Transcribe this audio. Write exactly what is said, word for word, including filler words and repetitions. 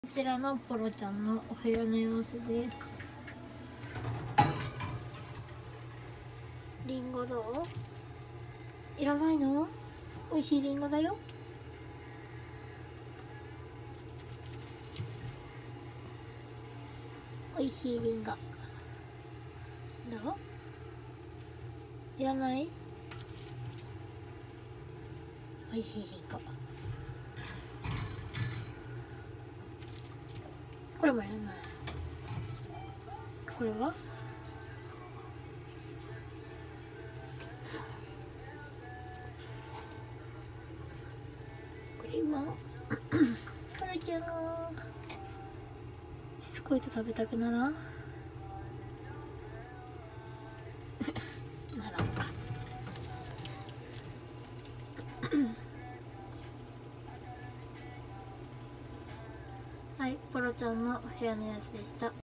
こちらのポロちゃんのお部屋の様子です。リンゴどう？いらないの？美味しいリンゴだよ。美味しいリンゴどう？いらない？美味しいリンゴ。これもいらない。これは？これもポロちゃん。しつこいと食べたくならん？ならんか。はい、ポロちゃんの部屋のやつでした。